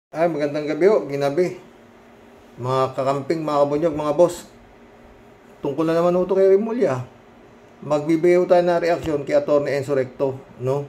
Ay, magandang gabi ho, ginabi. Mga kakamping, mga kabunyog, mga boss. Tungkol na naman ho ito kay Rimulya. Magbibigay ho tayo na reaksyon kay Atty. Enzo Recto, no?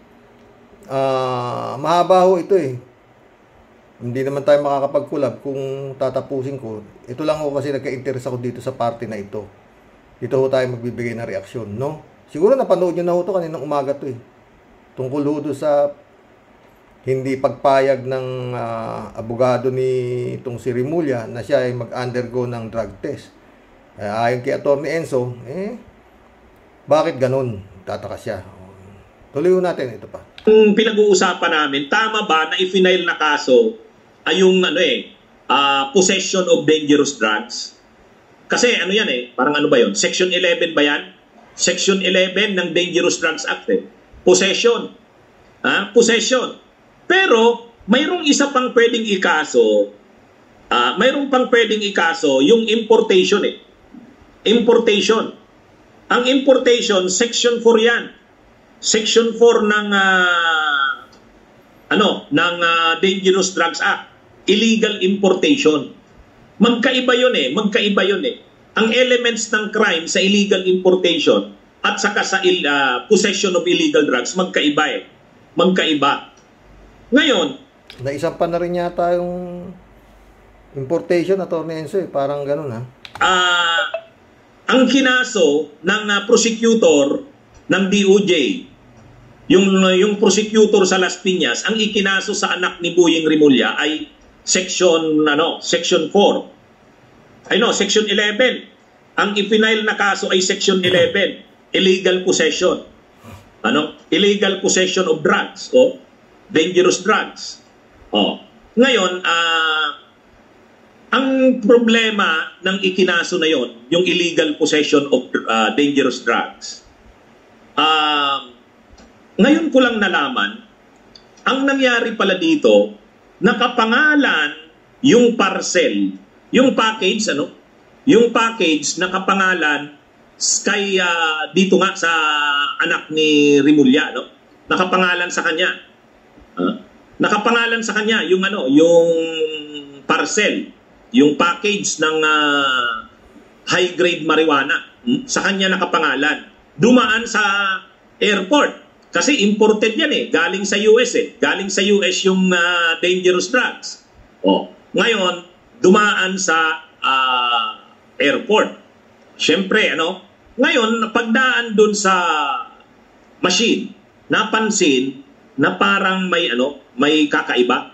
Mahaba ho ito eh. Hindi naman tayo makakapag-collab kung tatapusin ko. Ito lang ho kasi nagka-interest ako dito sa party na ito. Dito ho tayo magbibigay na reaksyon, no? Siguro napanood nyo na ho ito kaninang umaga to eh. Tungkol ho doon sa hindi pagpayag ng abogado ni itong si Rimulya na siya ay mag-undergo ng drug test. Ayon kay Atty. Enzo, bakit ganun? Tataka siya. Tuloy natin ito pa. Kung pinag-uusapan namin, tama ba na i-file na kaso ay yung possession of dangerous drugs? Kasi ano yan parang ano ba yon? Section 11 ba yan? Section 11 ng Dangerous Drugs Act Possession. Possession. Pero mayroong isa pang pwedeng ikaso. Mayroong pang pwedeng ikaso yung importation Importation. Ang importation, Section 4 yan. Section 4 ng Dangerous Drugs Act. Illegal importation. Magkaiba yun magkaiba yun Ang elements ng crime sa illegal importation at saka sa possession of illegal drugs, magkaiba Magkaiba. Ngayon, naisampan na rin yata yung importation, Atty. Enzo parang ganun ang kinaso ng prosecutor ng DOJ, yung prosecutor sa Las Piñas, ang ikinaso sa anak ni Boying Rimulya ay section 4. Section 11. Ang ipinail na kaso ay section 11, illegal possession. Illegal possession of drugs o dangerous drugs. Ngayon, ang problema ng ikinaso na yon, yung illegal possession of dangerous drugs. Ngayon ko lang nalaman, ang nangyari pala dito, nakapangalan yung parcel, yung package, yung package nakapangalan kay dito nga sa anak ni Rimulya, nakapangalan sa kanya. Nakapangalan sa kanya yung yung parcel, yung package ng high grade marijuana, sa kanya nakapangalan. Dumaan sa airport kasi imported yan galing sa US galing sa US yung dangerous drugs. Ngayon dumaan sa airport. Siyempre ngayon pagdaan dun sa machine, napansin na parang may kakaiba.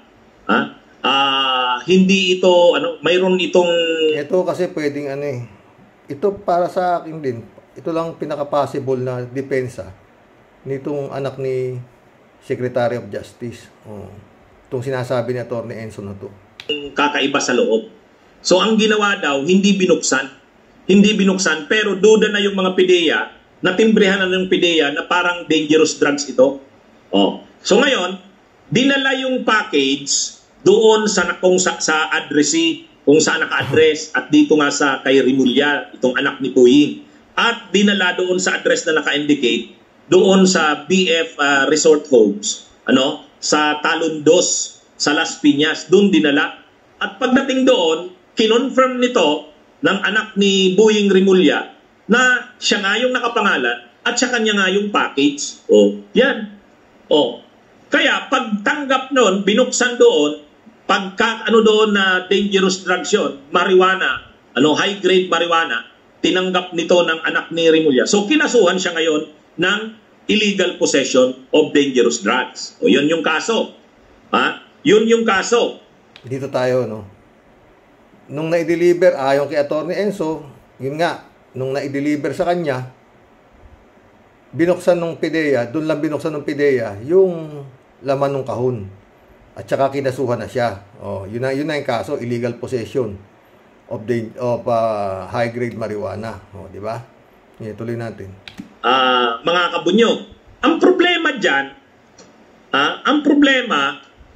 Hindi ito mayroon itong ito kasi pwedeng ito para sa akin din. Ito lang pinaka-possible na depensa nitong anak ni Secretary of Justice. Itong sinasabi ni Atty. Enzo na to. Kakaiba sa loob. So ang ginawa daw, hindi binuksan. Hindi binuksan, pero duda na yung mga PIDEA, natimbrehan na ng PIDEA na parang dangerous drugs ito. So ngayon, dinala yung package doon sa addressee, kung saan naka-address, at dito nga sa kay Rimulya, itong anak ni Boying. At dinala doon sa address na naka-indicate, doon sa BF Resort Homes, sa Talondos, sa Las Piñas, doon dinala. At pagdating doon, kinonfirm nito ng anak ni Boying Rimulya na siya nga yung nakapangalan at siya kanya nga yung package. Yan. Kaya pagtanggap noon, binuksan doon, pagka doon na dangerous drugs yun, marijuana, high grade marijuana, tinanggap nito ng anak ni Rimulya. So kinasuhan siya ngayon ng illegal possession of dangerous drugs. Yun yung kaso. Yun yung kaso. Dito tayo, nung na-deliver, ayon kay Atty. Enzo, yun nga, nung na-deliver sa kanya, binuksan ng PIDEA, doon lang binuksan ng PIDEA, yung laman ng kahon. At saka kinasuhan na siya. Yun na yung kaso, illegal possession of high-grade marijuana. Di ba? Tuloy natin. Mga kabunyo, ang problema dyan, ang problema,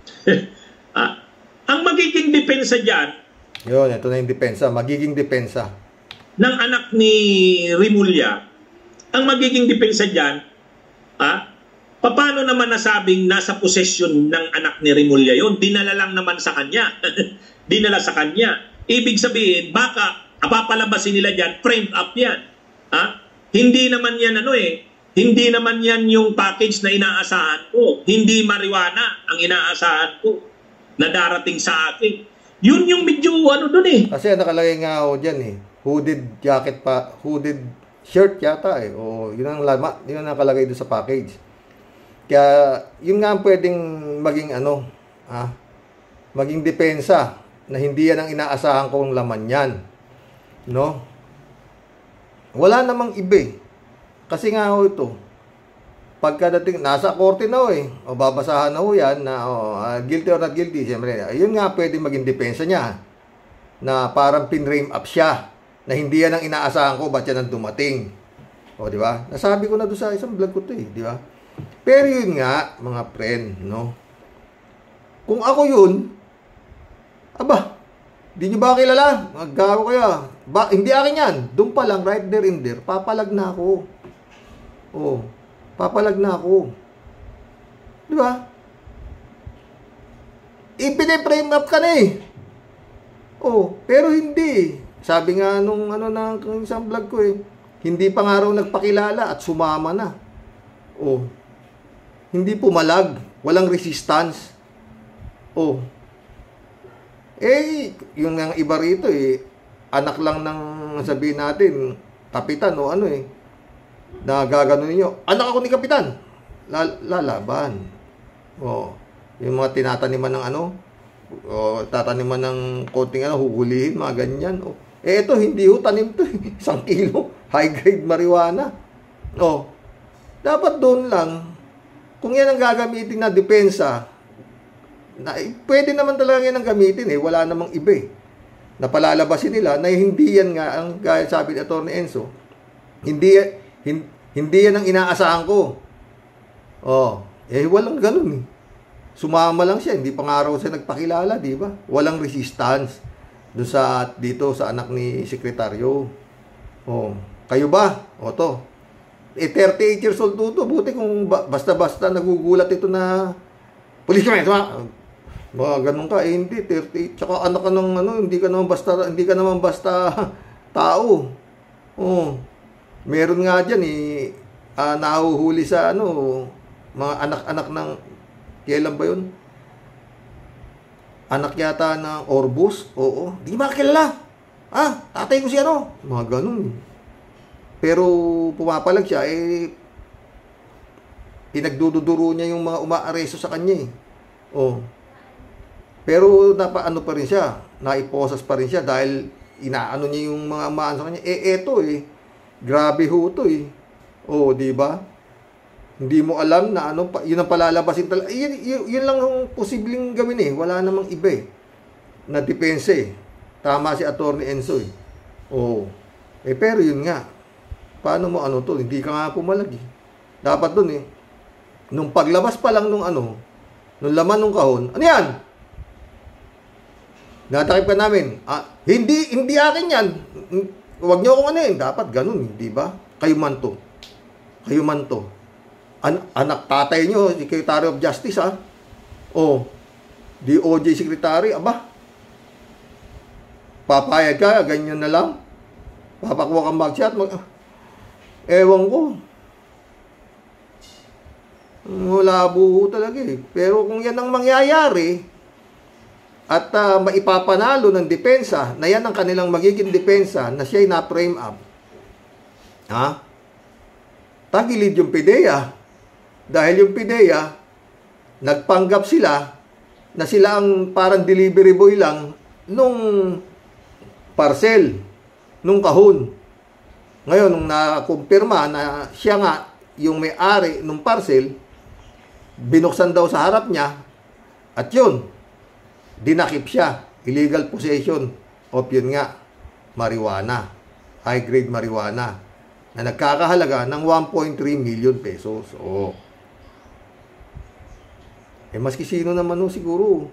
ang magiging depensa dyan, yun, ito na yung depensa. Magiging depensa ng anak ni Rimulya, ang magiging depensa dyan, Paano naman nasabing nasa posesyon ng anak ni Remulla yon? Dinala lang naman sa kanya. Dinala sa kanya. Ibig sabihin, baka papalabasin nila dyan, framed up yan. Ha? Hindi naman yan hindi naman yan yung package na inaasahan ko. Hindi marijuana ang inaasahan ko na darating sa akin. Yun yung medyo dun eh. Kasi nakalagay nga ako dyan eh. Hooded jacket pa, hooded shirt yata eh. O yun ang yun ang nakalagay doon sa package. Kaya yun nga ang pwedeng maging maging depensa na hindi yan ang inaasahan kong laman yan. No? Wala namang iba eh. Kasi nga ito, pagkadating, nasa korte na o babasahan na yan, na guilty or not guilty, siyempre, yun nga pwede maging depensa niya, na parang pinrame up siya, na hindi yan ang inaasahan ko, ba't yan ang dumating? O, di ba? Nasabi ko na doon sa isang vlog ko to di ba? Pero yun nga, mga friend, no? Kung ako yun, di nyo ba kilala? Maggago kaya. Hindi akin yan. Doon pa lang, right there in there, papalag na ako. Papalag na ako. Di ba? Ipine-frame up ka na eh. Pero hindi. Sabi nga nung isang vlog ko hindi pa nga raw nagpakilala at sumama na. Hindi pumalag. Walang resistance. Yung nga iba rito anak lang ng sabihin natin, kapitan na gaganon ninyo. Anak ako ni kapitan. Lalaban. Yung mga tinataniman ng tataniman ng konting huhulihin, mga ganyan. Ito, hindi tanim to 1 kilo. High grade marijuana. Dapat doon lang, kung yan ang gagamitin na depensa, pwede naman talaga yan ang gamitin wala namang iba na palalabasin nila na hindi yan nga ang gaya sabi ni Atty. Enzo, hindi yan ang inaasahan ko. Walang ganun sumama lang siya, hindi pa nga raw siya nagpakilala, di ba? Walang resistance doon dito sa anak ni sekretaryo. Kayo ba? 38 years old to, buti kung basta-basta nagugulat ito na pulis kami, mga ganun ka, hindi 38, tsaka anak ka ng hindi ka naman basta tao. Meron nga diyan nahuhuli sa mga anak-anak ng kailan ba 'yun? Anak yata ng Orbus. Di ba kilala? Tatay ko si mga ganun. Pero pumapalag siya pinagdududuro niya yung mga umaaresto sa kanya Pero pa rin siya, naiposas pa rin siya dahil inaano niya yung mga amaan sa kanya. Grabe ho to di ba? Hindi mo alam na yun ang palalabasin talaga. Yun lang ang posibleng gawin Wala namang iba na depense Tama si Atty. Enzo pero yun nga. Paano mo to? Hindi ka nga pumalag Dapat dun nung paglabas pa lang nung laman nung kahon. Ano yan? Natakip ka namin. Hindi akin yan. Huwag niyo akong Dapat ganun, di ba? Kayo man to. Anak tatay niyo, Secretary of Justice, DOJ Secretary, papayag ka, ganyan na lang. Papakuha kang mugshot, ewan ko. Wala buho talaga Pero kung yan ang mangyayari, at maipapanalo ng depensa, na yan ang kanilang magiging depensa, na siya'y na-frame up, tagilid yung PIDEA. Dahil yung PIDEA, nagpanggap sila, na sila ang parang delivery boy lang, nung parcel, nung kahon. Ngayon, nung nakumpirma na siya nga, yung may-ari nung parcel, binuksan daw sa harap niya, at yun, dinakip siya. Illegal possession of yun nga, marijuana. High grade marijuana. Na nagkakahalaga ng 1.3 million pesos. Maski sino naman siguro.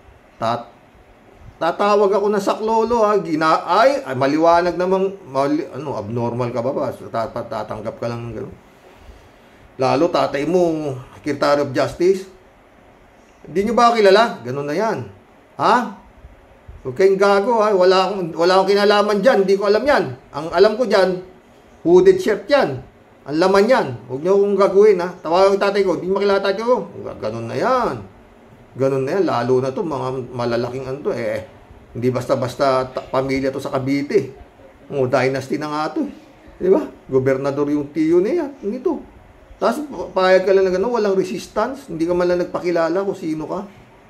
Tatawag ako ng saklolo maliwanag namang abnormal ka ba? Tatanggap ka lang gano'n. Lalo tatay mo, Secretary of Justice? Hindi nyo ba kilala? Ganun na yan. Ha? Huwag kayong gago, ha? Wala akong kinalaman dyan. Hindi ko alam yan. Ang alam ko dyan, hooded shirt yan. Ang laman yan. Huwag nyo akong gagawin, ha? Tawagan ko tatay ko. Hindi makilala tatay ko. Ganun na yan. Ganun na yan. Lalo na to mga malalaking ano to. Hindi basta-basta pamilya to sa Cavite. Dynasty na nga to. Di ba? Gobernador yung tiyo niya. Hindi to. Tapos payag ka lang na gano'n, walang resistance. Hindi ka man lang nagpakilala kung sino ka.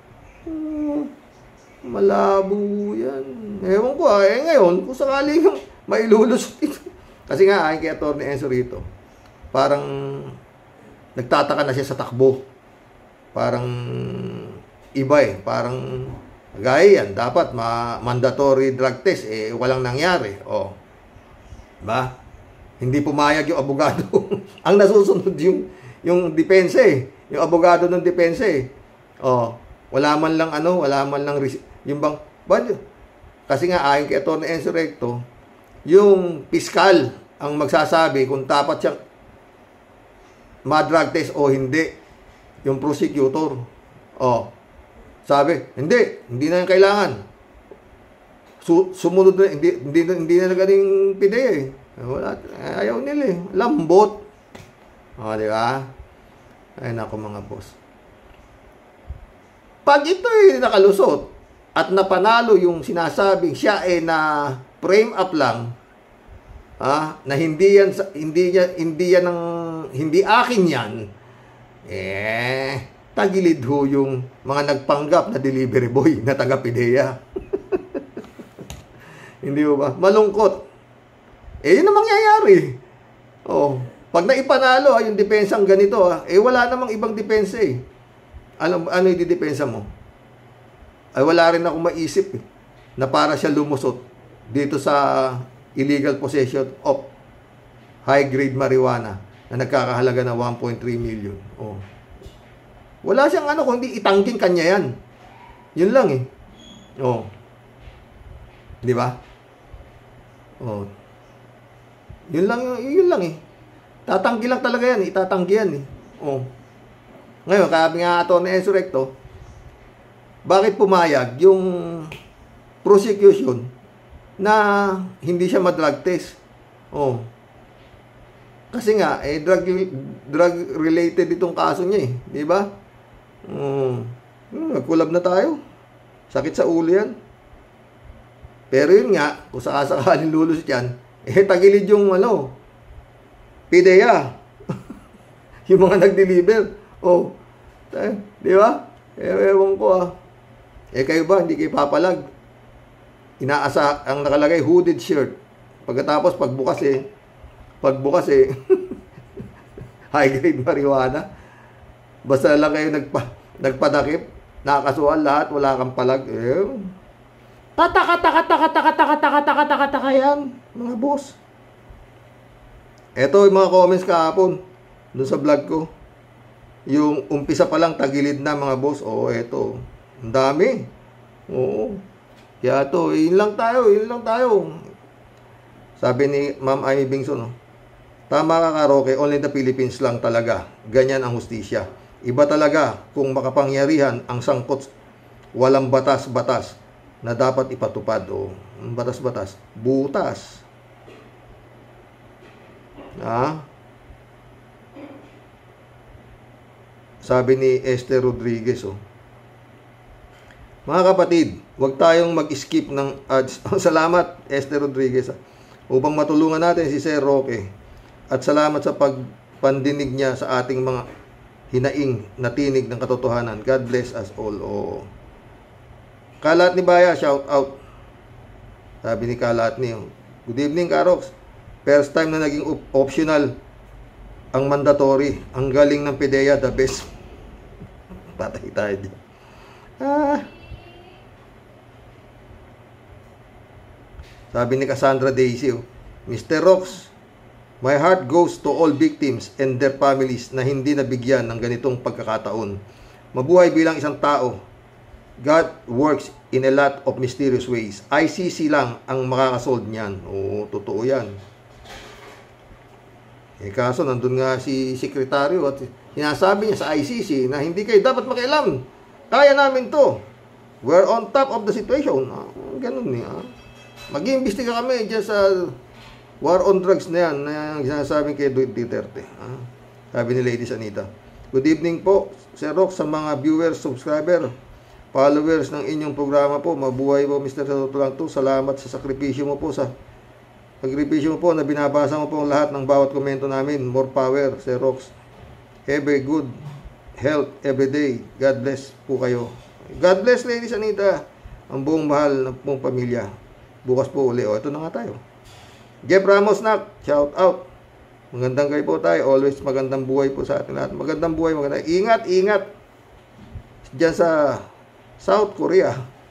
Malabo yan. Ewan ko ngayon, kung sakali yung mailulusot ito. Kasi nga, ayon kay Atty. Enzo rito, parang nagtataka na siya sa takbo. Parang iba parang gaya yan. Dapat mandatory drug test. Walang nangyari. Diba? Hindi pumayag yung abogado. Ang nasusunod yung depensa Yung abogado ng depensa wala man lang yung bang, kasi nga ayon kay Atty. Enzo Recto, yung piskal ang magsasabi kung dapat siyang ma-drug test o hindi. Yung prosecutor. Sabi, hindi na yung kailangan. Sumunod na, hindi na nagaling PDEA Wala, ayaw nila Lambot. Di ba? Ay nako mga boss. Pag ito'y nakalusot at napanalo yung sinasabing siya na frame up lang, na hindi akin yan, tagilid ho yung mga nagpanggap na delivery boy na taga PDEA. Hindi ho ba? Malungkot. Yun ang mangyayari. Pag naipanalo yung depensang ganito, wala namang ibang depensa Ano yung didepensa mo? Wala rin akong maisip na para siya lumusot dito sa illegal possession of high-grade marijuana na nagkakahalaga na 1.3 million. Wala siyang kundi itangking kanya yan. Yun lang Di ba? Yun lang Tatanggi lang talaga yan, itatanggi yan Ngayon, sabi nga Atty. Enzo Recto, bakit pumayag yung prosecution na hindi siya ma-drug test? Kasi nga, drug related itong kaso niya di ba? Nagkulab na tayo. Sakit sa ulo yan. Pero yun nga, kung sakasakaling lulus yan, tagilid yung PDEA. Yung mga nag-deliver. Di ba? Ewan ko kayo ba, hindi kayo papalag. Ang nakalagay, hooded shirt. Pagkatapos, pagbukas high-grade marijuana. Basta lang kayo nagpadakip, nakakasuhan lahat, wala kang palag. Tataka yan, mga boss. Eto yung mga comments kahapon doon sa vlog ko. Yung umpisa pa lang tagilid na mga boss. Eto. Ang dami. Kaya yun lang tayo. Sabi ni Ma'am Amy Bingson, tama ka Roque, only the Philippines lang talaga. Ganyan ang hustisya. Iba talaga kung makapangyarihan ang sangkot, walang batas-batas na dapat ipatupad. Batas-batas. Butas. Sabi ni Esther Rodriguez mga kapatid, huwag tayong mag-skip ng ads. Salamat Esther Rodriguez upang matulungan natin si Sir Roque, at salamat sa pagpandinig niya sa ating mga hinaing na tinig ng katotohanan. God bless us all. Kalat ni Baya, shout out. Sabi ni Kalat ni, good evening Karox. First time na naging optional ang mandatory. Ang galing ng PDEA, the best. Patay tayo din. Sabi ni Cassandra Daisy, Mr. Rox, my heart goes to all victims and their families na hindi nabigyan ng ganitong pagkakataon. Mabuhay bilang isang tao. God works in a lot of mysterious ways. ICC lang ang makakasolve niyan. Totoo yan. Kaso nandun nga si sekretaryo at Sinasabi niya sa ICC na hindi kayo dapat makialam. Kaya namin to. We're on top of the situation. Ganun niya. Mag-iimbestiga kami dyan sa war on drugs na yan na sinasabi kay Duterte. Sabi ni Lady Sanita. Good evening po, Sir Rox, sa mga viewers, subscriber, followers ng inyong programa po. Mabuhay po, Mr. Tutulang to. Salamat sa sakripisyo mo po sa pagripisyo mo po na binabasa mo po ang lahat ng bawat komento namin. More power, Sir Rox. Have a good health every day. God bless po kayo. God bless, Lady Sanita. Ang buong mahal ng pong pamilya. Bukas po uli. Ito na nga tayo. Jeff Ramos nak, shout out. Magandang kayo po tayo. Always magandang buhay po sa atin lahat. Magandang buhay, magandang. Ingat, ingat. Diyan sa South Korea.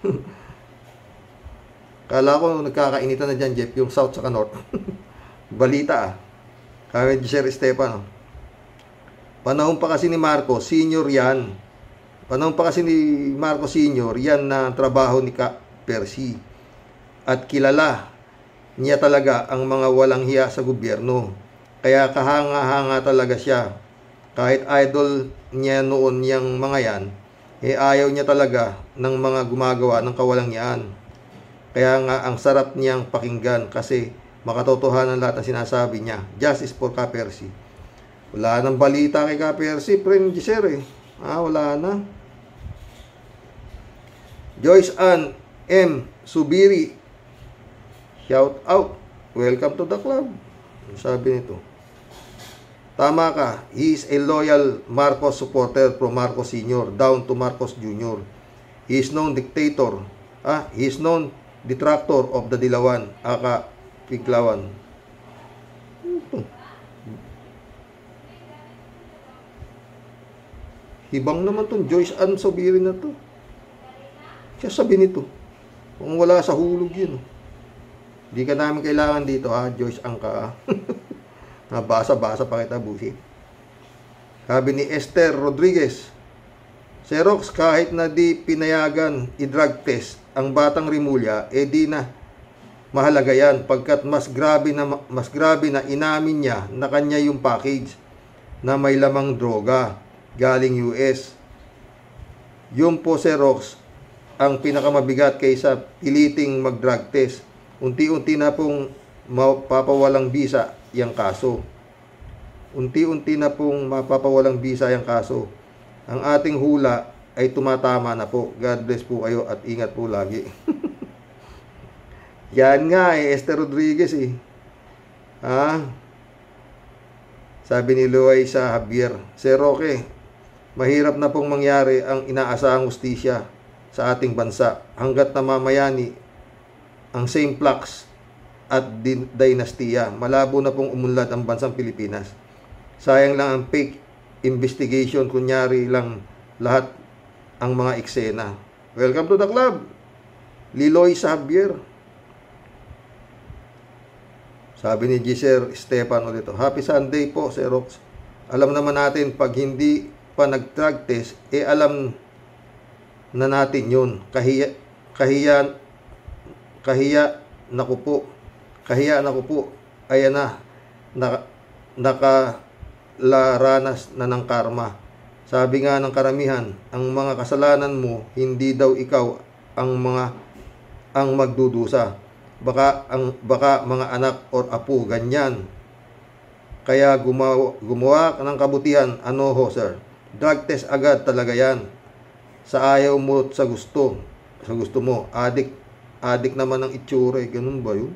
Kala ko nagkakainitan na dyan, Jeff, yung South saka North. Balita Kami ni Sir Esteban. Panahon pa kasi ni Marcos, senior yan. Panahon pa kasi ni Marcos Senior, yan na trabaho ni Ka Percy. At kilala niya talaga ang mga walang hiya sa gobyerno. Kaya kahanga-hanga talaga siya. Kahit idol niya noon yung mga yan, ayaw niya talaga ng mga gumagawa ng kawalangyaan. Kaya nga ang sarap niyang pakinggan kasi makatotohanan lahat ng sinasabi niya. Justice for Ka Percy. Wala nang balita kay Ka Percy, friend Sir eh. Wala na. Joyce Ann M. Subiri, shout out. Welcome to the club. Sabi nito. Tama ka. He is a loyal Marcos supporter from Marcos Sr. down to Marcos Jr. He is known dictator. He is known detractor of the Dilawan, aka Piglawan. Hibang naman tong Joyce Ann Subiri na to. Siya sabi nito. Kung wala sa hulog yun. Hindi ka namin kailangan dito Joyce Ann ka. Nabasa-basa pa kita busi. Sabi ni Esther Rodriguez. Xerox, kahit na di pinayagan i-drug test ang batang Rimulya, di na mahalaga yan pagkat mas grabe na inamin niya na kanya yung package na may lamang droga galing US. Yung po Xerox ang pinakamabigat kaysa piliting mag-drug test. Unti-unti na pong mapapawalang bisa yung kaso. Unti-unti na pong mapapawalang bisa yung kaso. Ang ating hula ay tumatama na po. God bless po kayo at ingat po lagi. Yan nga Esther Rodriguez Sabi ni Loaiza Javier, Sir Roque, mahirap na pong mangyari ang inaasahang hustisya sa ating bansa hanggat namamayani ang same plaques at dinastiya. Malabo na pong umunlad ang bansang Pilipinas. Sayang lang ang fake investigation, kunyari lang lahat ang mga eksena. Welcome to the club, Liloy Xavier. Sabi ni Giselle Stefan ulit, Happy Sunday po, Sir Rox. Alam naman natin pag hindi pa nag-drug test, alam na natin yun. Kahiya na ko po. Ayan na. Nakalaranas na ng karma. Sabi nga ng karamihan, ang mga kasalanan mo, hindi daw ikaw ang magdudusa. Baka mga anak or apo, ganyan. Kaya gumawa ng kabutihan, sir? Drug test agad talaga yan. Sa ayaw mo, sa gusto mo. Adik naman ang itsura, ganun ba yun?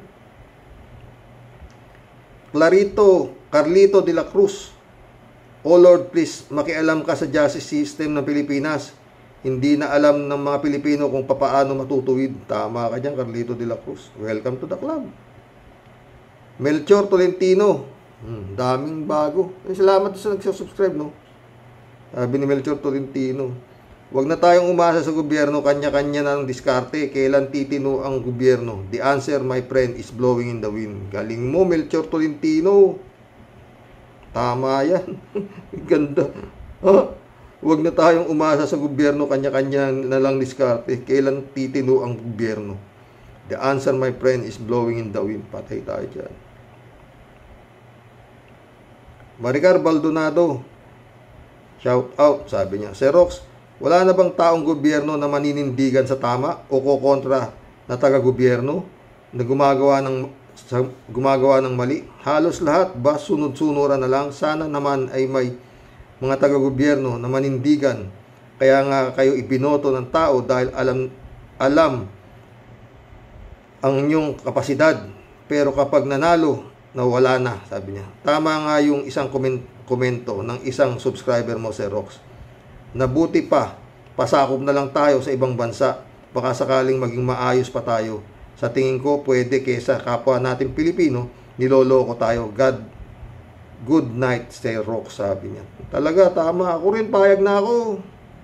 Carlito de la Cruz. Oh Lord, please, makialam ka sa justice system ng Pilipinas. Hindi na alam ng mga Pilipino kung papaano matutuwid. Tama ka dyan, Carlito de la Cruz. Welcome to the club. Melchor Tolentino. Daming bago. Salamat sa nagsasubscribe, no? Sabi ni Melchor Tolentino. Huwag na tayong umasa sa gobyerno, kanya-kanya na ng diskarte. Kailan titino ang gobyerno? The answer, my friend, is blowing in the wind. Galing mo, Melchor Tolentino. Tama yan. Ganda. Huwag na tayong umasa sa gobyerno, kanya-kanya na lang diskarte. Kailan titino ang gobyerno? The answer, my friend, is blowing in the wind. Patay tayo dyan. Maricar Baldonado. Shout out, sabi niya. Sir Rox, wala na bang taong gobyerno na maninindigan sa tama o kokontra na taga-gobyerno na gumagawa ng mali? Halos lahat ba sunod-sunuran na lang? Sana naman ay may mga taga-gobyerno na manindigan. Kaya nga kayo ibinoto ng tao dahil alam ang inyong kapasidad. Pero kapag nanalo, nawala na, sabi niya. Tama nga yung isang komento ng isang subscriber mo, Sir Rox. Nabuti pa, pasakop na lang tayo sa ibang bansa. Baka sakaling maging maayos pa tayo. Sa tingin ko, pwede kesa kapwa natin Pilipino, niloloko tayo. Good night, Sir Rox, sabi niya. Talaga, tama. Ako rin, payag na ako.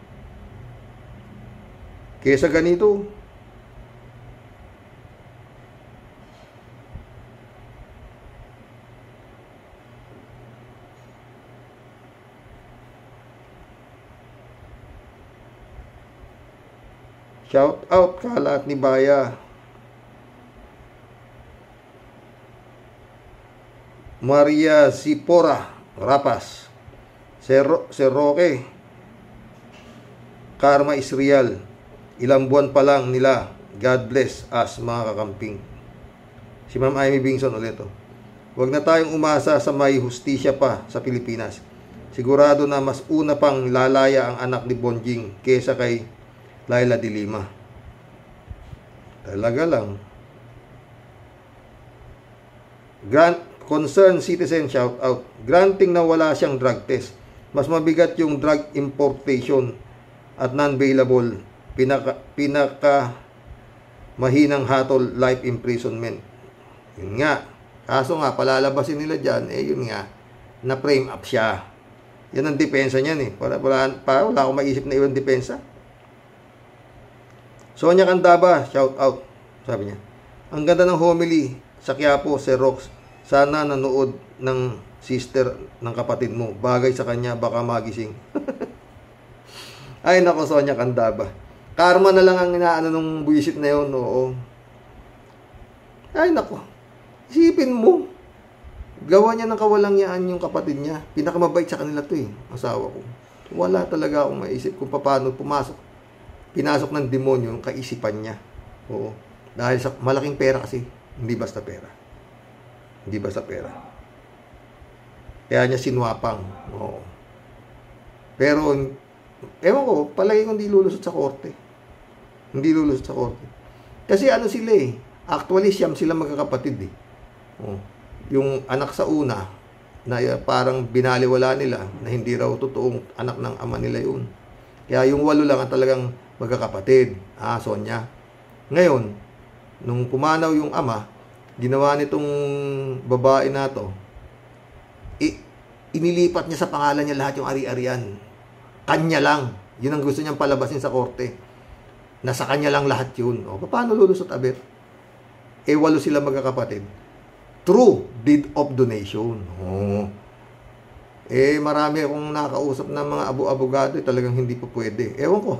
Kesa ganito. Shout out, Kalat ni Baya. Maria Sipora Rapas. Sir Roque, karma is real. Ilang buwan pa lang nila. God bless us, mga kakamping. Si Ma'am Amy Bingson ulit. Huwag na tayong umasa sa may hustisya pa sa Pilipinas. Sigurado na mas una pang lalaya ang anak ni Bonjing kesa kay Laila de Lima. Talaga lang. Concerned citizen, shout out. Granting na wala siyang drug test. Mas mabigat yung drug importation at non-bailable. Pinaka mahinang hatol, life imprisonment. Yun nga. Kaso nga, palalabasin nila dyan, yun nga, na-frame up siya. Yan ang depensa niyan wala akong maisip na ibang depensa. Sonia Candaba, shout out. Sabi niya, ang ganda ng homily sa Quiapo, Sir Rox. Sana nanood ng sister ng kapatid mo. Bagay sa kanya, baka magising. Ay nako, Sonia Candaba. Karma na lang ang inaano nung buwisit na yun. Oo. Ay nako. Isipin mo. Gawa niya ng kawalangyaan yung kapatid niya. Pinakamabait sa kanila to asawa ko. Wala talaga akong maisip kung paano pinasok ng demonyo yung kaisipan niya. Oo. Dahil sa malaking pera kasi. Hindi basta pera. Hindi basta pera. Kaya niya sinwapang. Oo. Pero, ewan ko, palagi ko hindi lulusot sa korte. Hindi lulusot sa korte. Kasi ano sila actually siyam sila magkakapatid Oo. Yung anak sa una, na parang binaliwala nila, na hindi raw totoong anak ng ama nila yun. Kaya yung 8 lang ang talagang magkakapatid. Sonia. Ngayon, nung pumanaw yung ama, ginawa nitong babae na to, inilipat niya sa pangalan niya lahat yung ari-arian. Kanya lang. Yun ang gusto niyang palabasin sa korte. Nasa kanya lang lahat yun. Paano lulusot, aber? 8 sila magkakapatid. True deed of donation. Marami akong nakausap ng mga abogado, talagang hindi pa pwede. Ewan ko.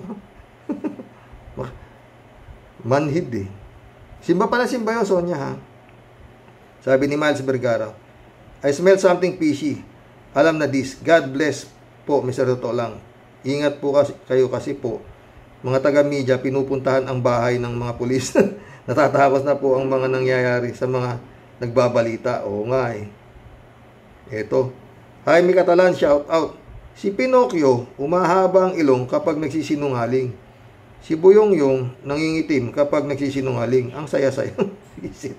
Manhid Simba pala, simba yun, Sonia, ha? Sabi ni Miles Vergara, I smell something fishy. Alam na this. God bless po, Mr. Totoo lang. Ingat po kayo kasi po, mga taga-media, pinupuntahan ang bahay ng mga pulis. Natatakot na po ang mga nangyayari sa mga nagbabalita. Oo nga Eto. Jaime Catalan, shout out. Si Pinocchio, umahaba ang ilong kapag nagsisinungaling. Si Boyongyong, nangingitim kapag nagsisinungaling. Ang saya-saya. Visit.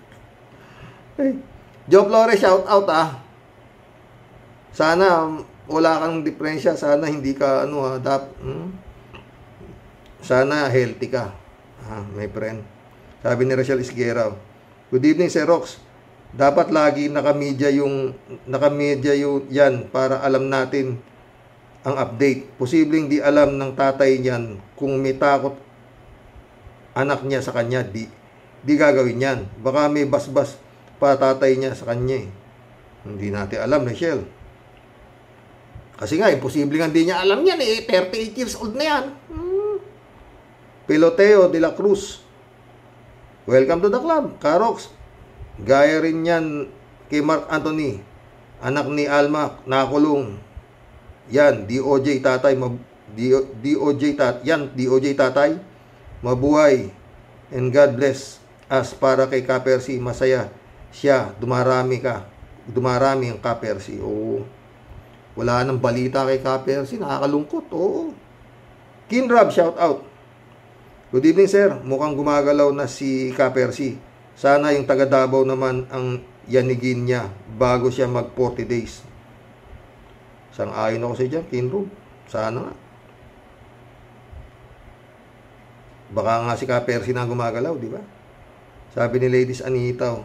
Joe Flores, shout out Sana wala kang diferensya. Sana hindi ka sana healthy ka. My friend. Sabi ni Rachel Isguera. Good evening, Sir Rox. Dapat lagi naka-media yan para alam natin ang update. Posibleng di alam ng tatay niyan kung may takot anak niya sa kanya, di gagawin yan. Baka may basbas pa tatay niya sa kanya Hindi natin alam, Rachel. Kasi nga, imposible nga hindi niya alam yan 38 years old na yan. Piloteo de la Cruz. Welcome to the club, Karox. Gaya rin yan kay Mark Anthony, anak ni Alma, nakulong. Yan, DOJ tatay, DOJ tatay, mabuhay, and God bless us. Para kay Ka-Percy, masaya siya, dumarami ang Ka-Percy. Oo, wala nang balita kay Ka-Percy, nakakalungkot. Oo. Kinrab, shout out. Good evening, sir. Mukhang gumagalaw na si Ka-Percy. Sana yung taga Davao naman ang yanigin niya bago siya mag 40 days. Sang-ayon ako sa dyan, Kinrab. Sana nga. Baka nga si Ka-Percy na gumagalaw, di ba? Sabi ni Ladies Anita.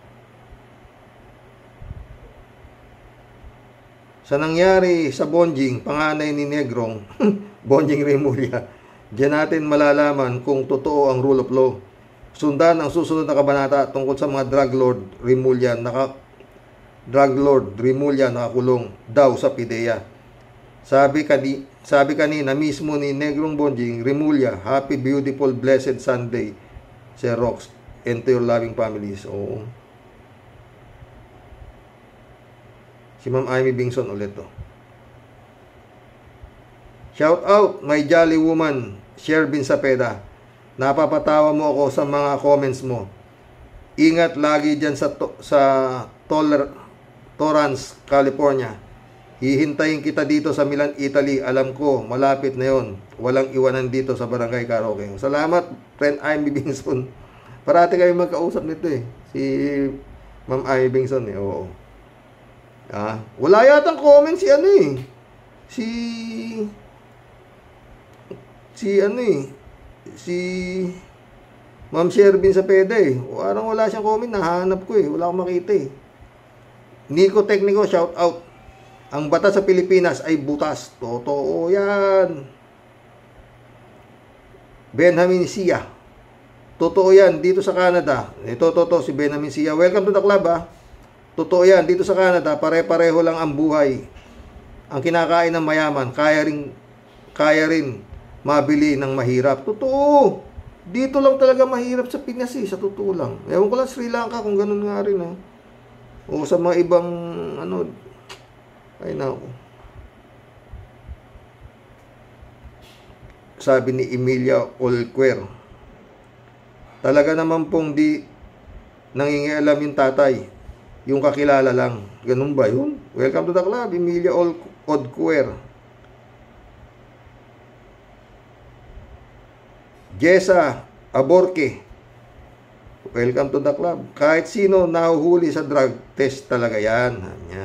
Sa nangyari sa Bonjing, panganay ni Negrong, Bonjing Remulla, diyan natin malalaman kung totoo ang rule of law. Sundan ang susunod na kabanata tungkol sa mga drug lord Remulla nakakulong daw sa PIDEA. Sabi kanina mismo ni Negrong Bonjing Remulla, happy, beautiful, blessed Sunday, Sir Rox, and to your loving families. Oo. Si Ma'am Amy Bingson ulit to. Shout out, my jolly woman, Sherbin Sapeda. Napapatawa mo ako sa mga comments mo. Ingat lagi dyan sa Torrance, California. Hihintayin kita dito sa Milan, Italy. Alam ko, malapit na yon. Walang iwanan dito sa Barangay Karaoke. Salamat, friend Amy Bingson. Parati kayo magkausap nito eh. Si Ma'am Amy Bingson eh. Oo. Wala yatang comment si ano eh. Si Ma'am Sherbin Sapeda eh. Parang wala siyang comment, nahanap ko eh. Wala akong makita eh. Nico Technico, shout out. Ang batas sa Pilipinas ay butas. Totoo yan. Benjamin Sia. Totoo yan dito sa Canada. Ito, si Benjamin Sia. Welcome to the club ah. Totoo yan dito sa Canada. Pare-pareho lang ang buhay. Ang kinakain ng mayaman, kaya rin mabili ng mahirap. Totoo. Dito lang talaga mahirap sa Pinas eh, sa totoo lang. Ewan ko lang Sri Lanka kung ganun nga rin ha. O sa mga ibang ano. Ay nako. Sabi ni Emilia Olquer, talaga naman pong di nangingialam yung tatay. Yung kakilala lang. Ganun ba yun? Welcome to the club, Emilia Olquer. Jessa Aborque, welcome to the club. Kahit sino nahuhuli sa drug test talaga yan.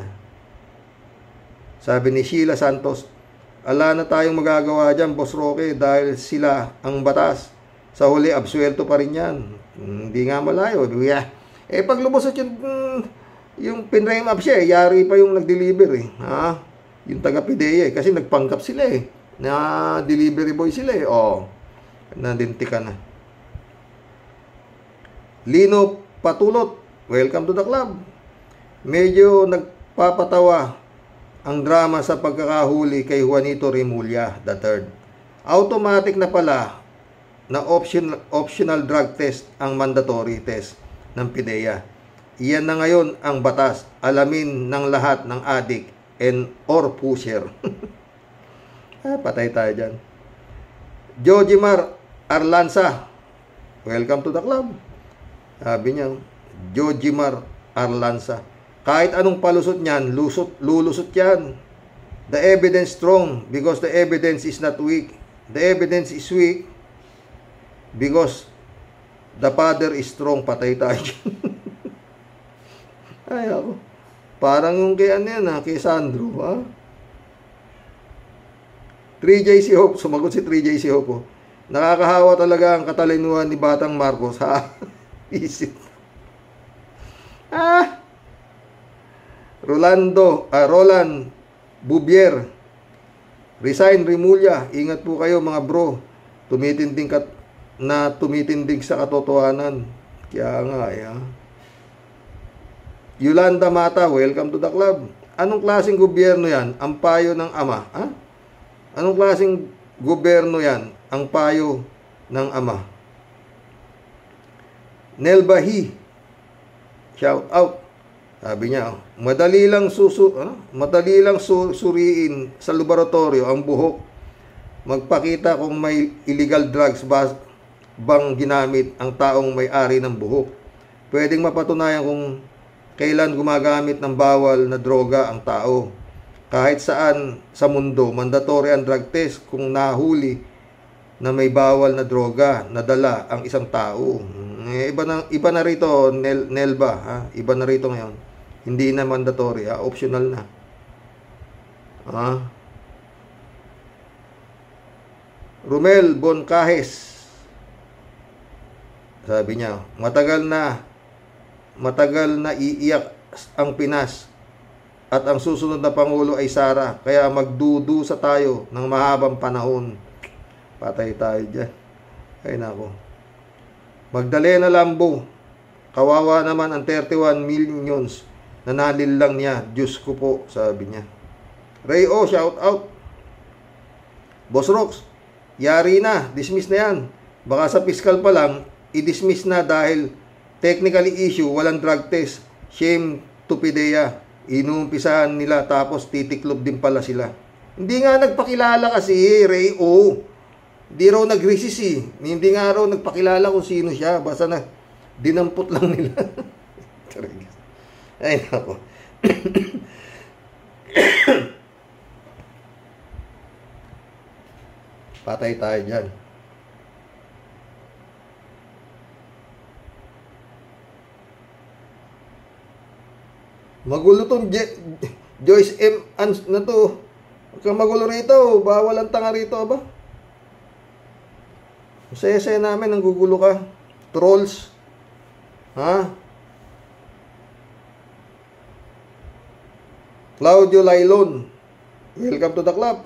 Sabi ni Sheila Santos, ala na tayong magagawa dyan, Boss Roque, dahil sila ang batas. Sa huli, absuelto pa rin yan. Hindi nga malayo. Pag lumusot yung pinrame up siya, yari pa yung nag-deliver eh. Yung taga-PIDEA eh. Kasi nagpanggap sila eh. Na delivery boy sila eh. Nandinti ka na. Lino Patulot, welcome to the club. Medyo nagpapatawa ang drama sa pagkakahuli kay Juanito Remulla III. Automatic na pala na optional drug test ang mandatory test ng PIDEA. Iyan na ngayon ang batas. Alamin ng lahat ng addict or pusher. Patay tayo dyan. Jojimar Arlanza, welcome to the club. Sabi niya, Jojimar Arlanza, kahit anong palusot niyan, lulusot yan. The evidence strong because the evidence is not weak. The evidence is weak because the father is strong. Patay tayo dyan. Ay ako. Parang yung kay ano yan kay Sandro 3JC Hope, sumagot si 3JC Hope. Nakakahawa talaga ang katalinuhan ni Batang Marcos Isip. Roland Bubier, resign Remulla. Ingat po kayo mga bro. Tumitindig sa katotohanan. Kaya nga Yolanda Mata, welcome to the club. Anong klaseng gobyerno yan? Ang payo ng ama. Anong klaseng gobyerno yan? Ang payo ng ama. Nelbahi, shout out. Sabi niya, madali lang suriin sa laboratorio ang buhok. Magpakita kung may illegal drugs bang ginamit ang taong may-ari ng buhok. Pwedeng mapatunayan kung kailan gumagamit ng bawal na droga ang tao. Kahit saan sa mundo, mandatory ang drug test kung nahuli na may bawal na droga na dala ang isang tao. Iba na rito, Nelba, ha? Iba na rito ngayon. Hindi na mandatory, ha? Optional na. Romel Boncajes, sabi niya, matagal na iiyak ang Pinas at ang susunod na Pangulo ay Sara, kaya magdudusa tayo ng mahabang panahon. Patay tayo dyan. Ay nako. Magdalena Lambo, kawawa naman ang 31 millions na nalil lang niya. Diyos ko po, sabi niya. Ray O, shout out. Boss Rox, yari na, dismiss na yan. Baka sa fiscal pa lang, i-dismiss na dahil technically issue, walang drug test. Shame to PIDEA. Inumpisahan nila tapos titiklob din pala sila. Hindi nga nagpakilala kasi, Ray O. Hindi raw nag-resist eh. Hindi nga raw nagpakilala kung sino siya. Basta na dinampot lang nila. Ay nako. Patay tayo dyan. Magulo tong Joyce M. na to. Huwag kang magulo rito. Bawal ang tanga rito, ba? Saya-saya namin, nanggugulo ka. Trolls. Ha? Claudio Lailon. Welcome to the club.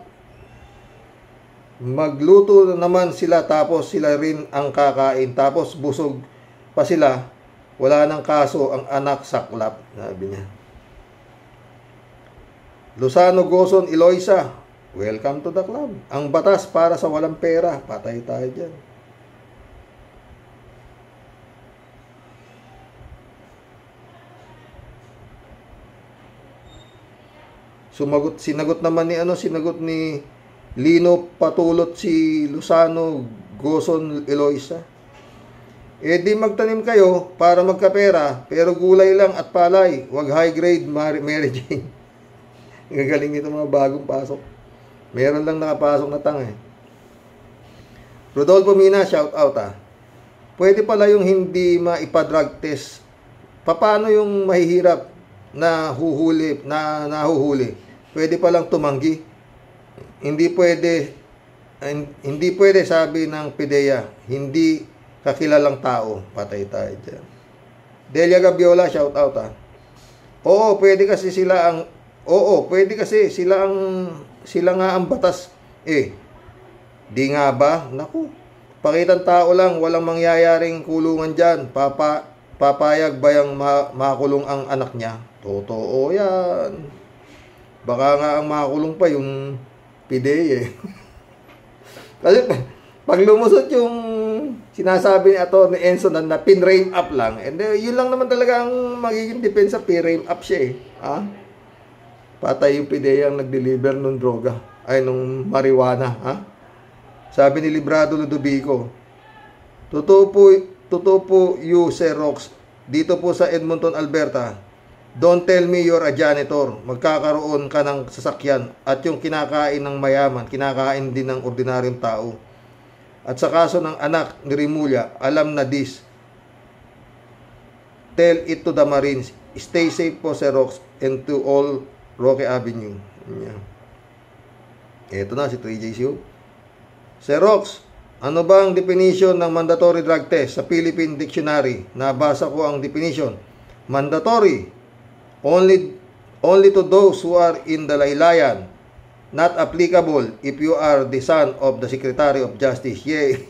Magluto naman sila tapos sila rin ang kakain. Tapos busog pa sila. Wala nang kaso ang anak saklap. Sabi niya. Luzano Goson Eloisa, welcome to the club. Ang batas para sa walang pera. Patay tayo dyan. Sinagot naman ni Lino Patulot si Luzano Goson Eloisa. Di magtanim kayo para magkapera, pero gulay lang at palay. Wag high grade Mary Jane. Gagaling nito mga bagong pasok. Meron lang nakapasok na tanga eh. Rodolfo Mina, shout out ha. Pwede pala yung hindi maipa-drug test. Paano yung mahihirap na nahuhuli? Pwede palang tumanggi. Hindi pwede sabi ng PIDEA, hindi kakilalang tao. Patay tayo dyan. Delia Gabiola, shout out ha. Pwede kasi sila nga ang batas. Di nga ba? Naku, pakitang tao lang, walang mangyayaring kulungan dyan. Papayag ba yung makulong ang anak niya? Totoo yan. Baka nga ang makulong pa yung PIDEA. Kasi pag lumusot yung sinasabi ni Atty. Enzo na pin-rame up lang, and yun lang naman talaga ang magiging depensa, pin-rame up siya ha? Patay yung PIDEA ang nag-deliver nung droga, nung marijuana, ha? Sabi ni Librado Ludovico, totoo po you, Sir Rox, dito po sa Edmonton, Alberta. Don't tell me you're a janitor. Magkakaroon ka ng sasakyan at yung kinakain ng mayaman, kinakain din ng ordinaryong tao. At sa kaso ng anak ni Rimulya, alam na this. Tell it to the Marines. Stay safe po, Sir Rox, and to all Roque Avenue. Yeah. Ito na si 3JCO. Sir Rox, ano ba ang definition ng mandatory drug test sa Philippine Dictionary? Nabasa ko ang definition. Mandatory. Only to those who are in the laylayan. Not applicable if you are the son of the Secretary of Justice. Yay!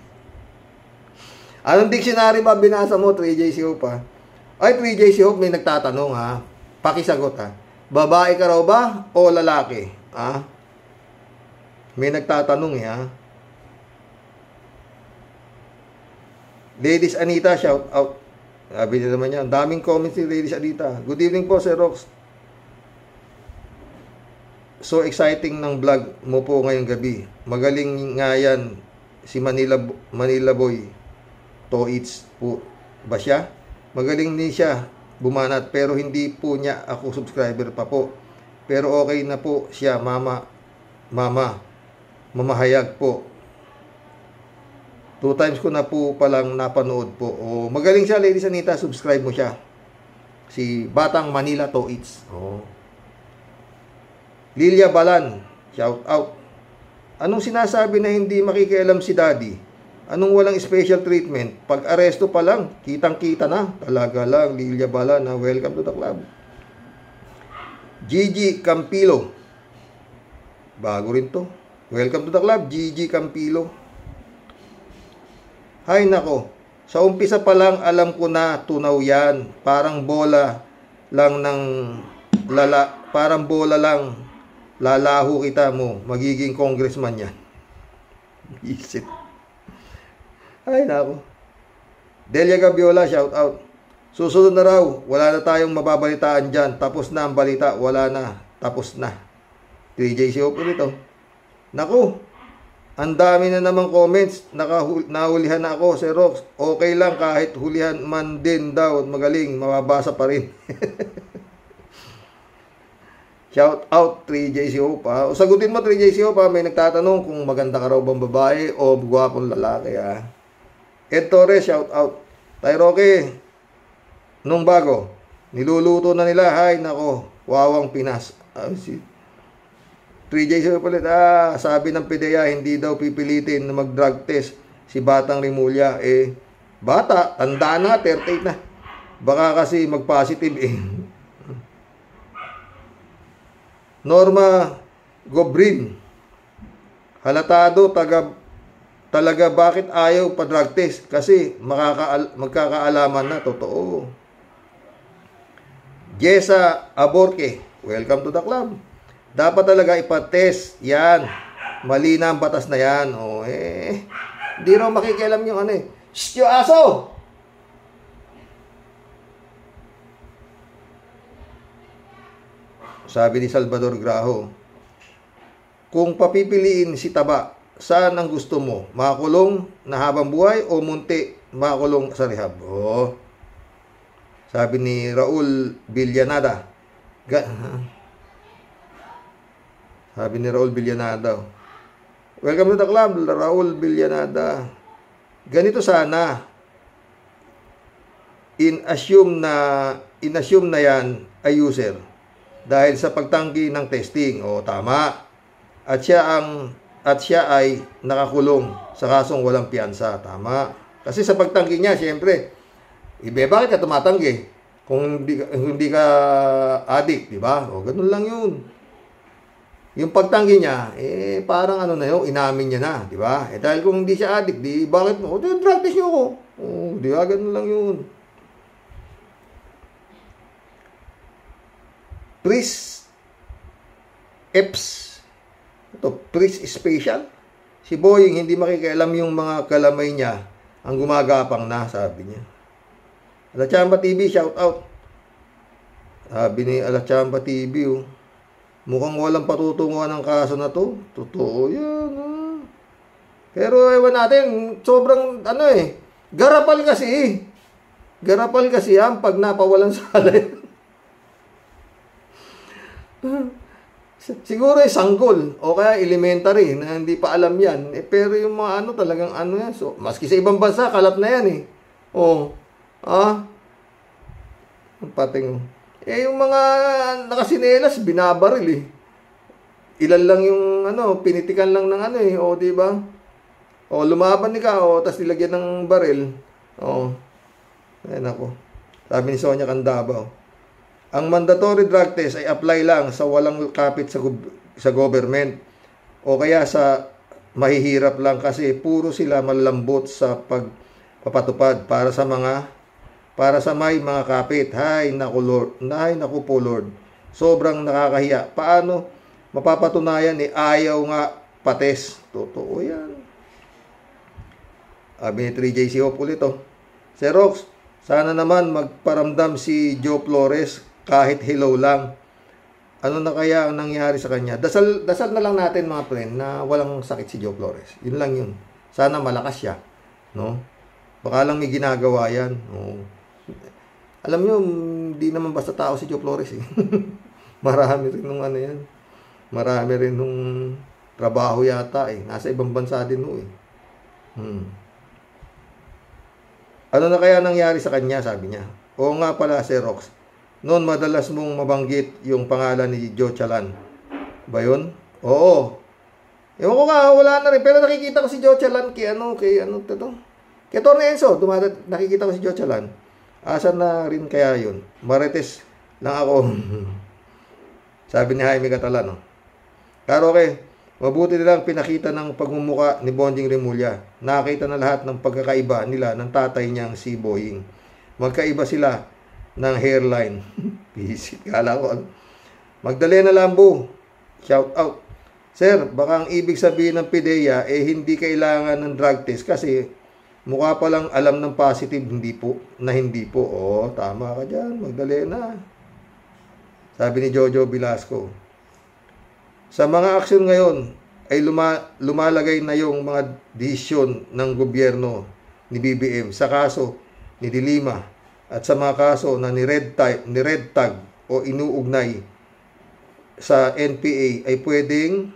Anong dictionary ba binasa mo, 3JCO pa? 3JCO, may nagtatanong ha. Pakisagot ha. Babae ka raw ba o lalaki? Ha? May nagtatanong ha. Ladies Anita, shout out. Sabi niya naman yan. Daming comments ni Lady Adita. Good evening po, Sir Rox. So exciting ng vlog mo po ngayong gabi. Magaling nga yan si Manila Boy. Toits po ba siya? Magaling din siya bumanat pero hindi po niya ako subscriber pa po. Pero okay na po siya, mama. Mamahayag po. 2 times ko na po palang napanood po. Oh, magaling siya, Lady Sanita. Subscribe mo siya. Si Batang Manila Toits. Oh. Lilia Balan. Shout out. Anong sinasabi na hindi makikialam si Daddy? Anong walang special treatment? Pag aresto pa lang, kitang-kita na. Talaga lang, Lilia Balan. Welcome to the club. Gigi Campilo. Bago rin to. Welcome to the club, Gigi Campilo. Hay nako, sa umpisa pa lang alam ko na tunaw yan. Parang bola lang lalaho kita mo. Magiging congressman yan. Isip. Hay nako. Delia Gabiola, shout out. Susunod na raw, wala na tayong mababalitaan dyan. Tapos na ang balita, wala na. Tapos na. 3JC po nito. Naku, ang dami na namang comments. Nahulihan na ako, Sir Rox. Okay lang kahit hulihan man din daw. Magaling, mababasa pa rin. Shout out 3JCO pa. O sagutin mo 3JCO pa. May nagtatanong kung maganda ka raw bang babae o gwapong lalaki. Ed Torres, shout out. Tay Roque, nung bago, niluluto na nila. Hay nako, wawang Pinas. 3J palit. Sabi ng PDEA, hindi daw pipilitin na mag-drug test si Batang Rimulya. Bata, tanda na, 38 na. Baka kasi mag-positive Norma Gobrin. Halatado, talaga bakit ayaw pa-drug test? Kasi magkakaalaman na, totoo. Jessa Aborque, welcome to the club. Dapat talaga ipatest yan. Mali na ang batas na yan. Hindi raw makikialam yung Shh, yung aso! Sabi ni Salvador Graho, kung papipiliin si Taba, saan ang gusto mo? Makulong na habang buhay o munti makulong sa rehab? Sabi ni Raul Villanada. Sabi ni Raul Villanada. Welcome to the club, Raul Villanada. Ganito sana. In-assume na yan ay user. Dahil sa pagtanggi ng testing. Tama. At siya ay nakakulong sa kasong walang piyansa. Tama. Kasi sa pagtanggi niya, siyempre, bakit ka tumatanggi? Kung hindi ka addict, di ba? Ganun lang yun. Yung pagtanggi niya, parang inamin niya na, di ba? Dahil kung hindi siya addict, bakit mo? Drug test niyo ako. Di ba? Ganun lang yun. Pris Eps. Ito, Pris Special. Si Boying, hindi makikialam yung mga kalamay niya. Ang gumagapang na, sabi niya. Alachamba TV, shout out. Sabi ni Alachamba TV, mukhang walang patutunguhan ng kaso na to. Totoo yan. Pero ewan natin, sobrang garapal kasi. Garapal kasi yan pag napawalan salay. Siguro sanggol o kaya elementary na hindi pa alam yan. Pero yung mga talagang yan. So, maski sa ibang bansa, kalat na yan pating. Yung mga nakasinelas, binabaril Ilan lang yung pinitikan lang ng di ba? Lumaban ka tas nilagyan ng baril. Ayan ako. Sabi ni Sonia Candabaw, ang mandatory drug test ay apply lang sa walang kapit sa government o kaya sa mahihirap lang kasi puro sila malambot sa pagpapatupad para sa may mga kapit. Hay naku Lord, naku po Lord. Sobrang nakakahiya. Paano mapapatunayan ayaw nga pates? Totoo yan. Sabi ni 3JCO po ulit Sir Rox, Sana naman magparamdam si Joe Flores kahit hello lang. Ano na kaya ang nangyari sa kanya? Dasal na lang natin mga friend na walang sakit si Joe Flores. Yun lang yun. Sana malakas siya, no? Baka lang may ginagawa yan. No? Alam nyo, hindi naman basta tao si Joe Flores eh. Marami rin nung ano yan. Marami rin nung trabaho yata eh. Nasa ibang bansa din no eh. Ano na kaya nangyari sa kanya, sabi niya. Oo nga pala, Sir Rox. Noon madalas mong mabanggit yung pangalan ni Joe Chalan. Ba yun? Oo. Ewan ko nga, wala na rin. Pero nakikita ko si Joe Chalan kay Torne Enzo. Nakikita ko si Joe Chalan. Asa na rin kaya yun? Marites lang ako. Sabi ni Jaime Catalano. Pero okay, mabuti nilang pinakita ng pagmumuka ni Bonjing Remulla. Nakita na lahat ng pagkakaiba nila ng tatay niyang si Boying. Magkaiba sila ng hairline. Visit. Kala ko. Magdalena Lambo. Shout out. Sir, baka ang ibig sabihin ng PDEA hindi kailangan ng drug test kasi mukha pa lang alam ng positive, hindi po. Oo, tama ka dyan. Magdalena. Sabi ni Jojo Velasco. Sa mga aksyon ngayon ay lumalagay na yung mga desisyon ng gobyerno ni BBM sa kaso ni Dilima at sa mga kaso na ni Red Tag o inuugnay sa NPA ay pwedeng